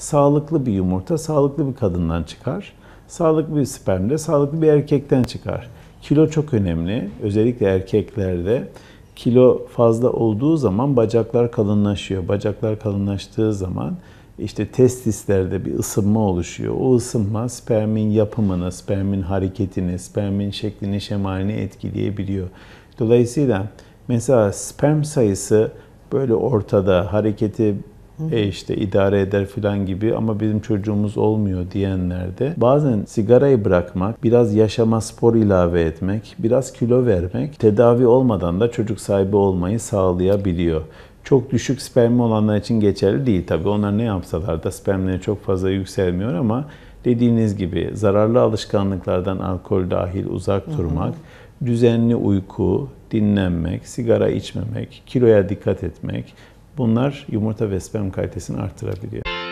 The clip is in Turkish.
sağlıklı bir yumurta, sağlıklı bir kadından çıkar. Sağlıklı bir sperm de sağlıklı bir erkekten çıkar. Kilo çok önemli. Özellikle erkeklerde kilo fazla olduğu zaman bacaklar kalınlaşıyor. Bacaklar kalınlaştığı zaman işte testislerde bir ısınma oluşuyor. O ısınma spermin yapımını, spermin hareketini, spermin şeklini, şemalini etkileyebiliyor. Dolayısıyla mesela sperm sayısı böyle ortada, hareketi işte idare eder falan gibi ama bizim çocuğumuz olmuyor diyenlerde bazen sigarayı bırakmak, biraz yaşama spor ilave etmek, biraz kilo vermek tedavi olmadan da çocuk sahibi olmayı sağlayabiliyor. Çok düşük spermi olanlar için geçerli değil tabii. Onlar ne yapsalar da spermleri çok fazla yükselmiyor ama dediğiniz gibi zararlı alışkanlıklardan alkol dahil uzak durmak, düzenli uyku, dinlenmek, sigara içmemek, kiloya dikkat etmek bunlar yumurta ve sperm kalitesini artırabiliyor.